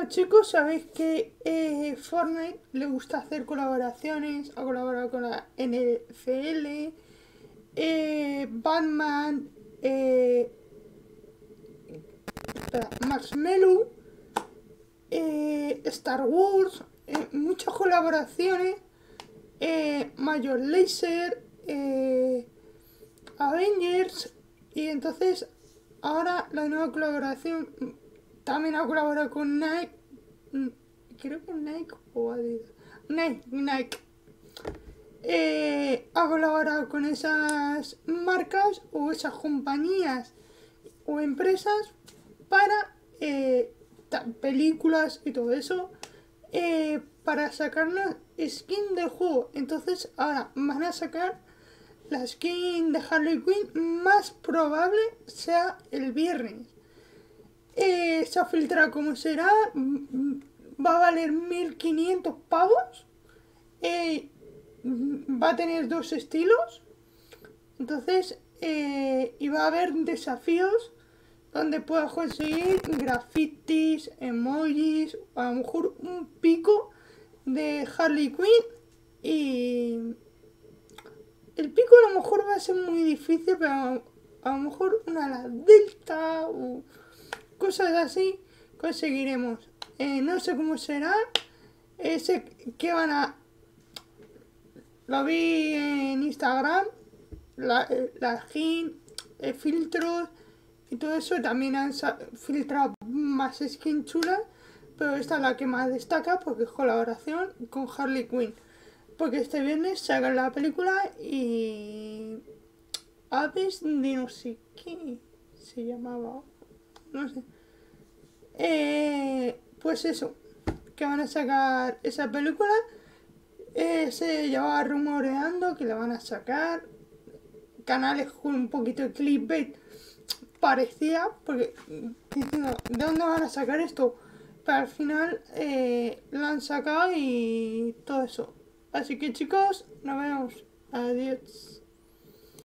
Bueno chicos, sabéis que Fortnite le gusta hacer colaboraciones, ha colaborado con la NFL, Batman, Marshmello, Star Wars, muchas colaboraciones, Major Lazer, Avengers, y entonces ahora la nueva colaboración también ha colaborado con Nike, creo que Nike o Adidas, Nike. Ha colaborado con esas marcas o esas compañías o empresas para películas y todo eso, para sacarnos skin del juego. Entonces ahora van a sacar la skin de Harley Quinn, más probable sea el viernes. Se ha filtrado cómo será, va a valer 1500 pavos, va a tener dos estilos, entonces, y va a haber desafíos donde puedas conseguir grafitis, emojis, a lo mejor un pico de Harley Quinn. Y el pico a lo mejor va a ser muy difícil, pero a lo mejor una ala delta o cosas así conseguiremos. No sé cómo será, sé que van a... Lo vi en Instagram, la skin, filtros y todo eso. También han filtrado más skins chulas, pero esta es la que más destaca porque es colaboración con Harley Quinn. Porque este viernes sacan la película y... Aves de no sé qué se llamaba, no sé. Pues eso, que van a sacar esa película. Se llevaba rumoreando que la van a sacar. Canales con un poquito de clickbait parecía, porque diciendo, ¿de dónde van a sacar esto? Pero al final la han sacado y todo eso. Así que chicos, nos vemos. Adiós.